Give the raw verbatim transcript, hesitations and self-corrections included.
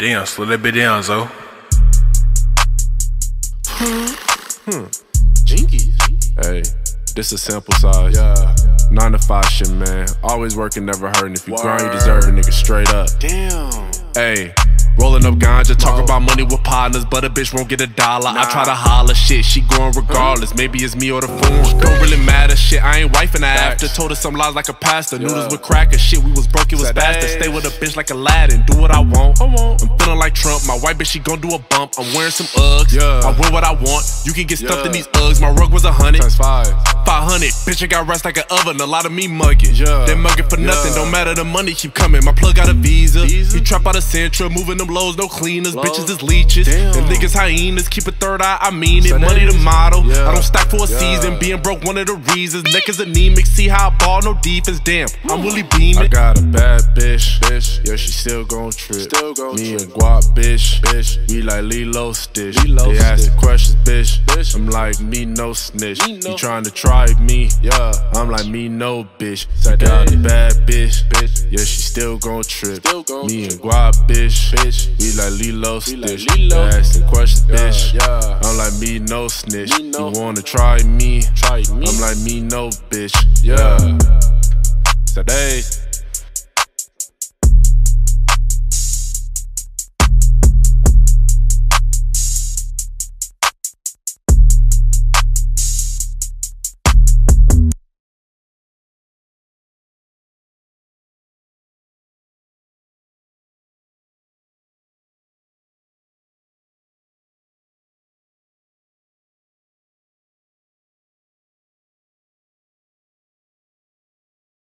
Damn, slow that bit down, Zo. Hmm. Jinkies. Hey, this a sample size. Yeah. Nine to five shit, man. Always working, never hurting. If you Word. grind, you deserve it, nigga. Straight up. Damn. Hey. Rolling up ganja, talk about money with partners, but a bitch won't get a dollar. Nah. I try to holler, shit, she going regardless. Maybe it's me or the phone. Don't really matter, shit. I ain't wifing her after. Told her some lies like a pastor. Yeah. Noodles with crackers, shit. We was broke, it was Sad faster. Dayz. Stay with a bitch like Aladdin. Do what I want. I want. I'm feeling like Trump. My white bitch, she gon' do a bump. I'm wearing some Uggs. Yeah. I wear what I want. You can get stuffed yeah. in these Uggs. My rug was a hundred. Times five. Five hundred. Bitch, I got rest like an oven. A lot of me mugging. Yeah. They mugging for nothing. Yeah. Don't matter, the money keep coming. My plug got a visa. visa? He trap out of Centra, moving them lows, no cleaners. Low. Bitches is leeches. Damn. And niggas hyenas. Keep a third eye, I mean it. Sad money the motto. Yeah. I don't stack for a yeah. season. Being broke, one of the reasons. Neck is anemic. See how I ball, no defense. Damn, I'm really beaming. I got a bad bitch. bitch. Yeah, she still gon' trip. Still gon' Me trip. and Guap, bitch. bitch. We like Lilo Stitch. Lilo they asking questions, bitch. bitch. I'm like, me no snitch. Me no. You trying to try me? Yeah. I'm like, me no bitch. I got a bad bitch. bitch. Yeah, she still gon' trip. Still gon Me trip. and Guap, bitch. bitch. We like Lilo Stitch. Like Lilo. They asking questions, yeah. bitch. Yeah. I'm like, me no snitch. Me no. You wanna try me? Try me. I'm like, me no bitch. Yeah. Sad Dayz.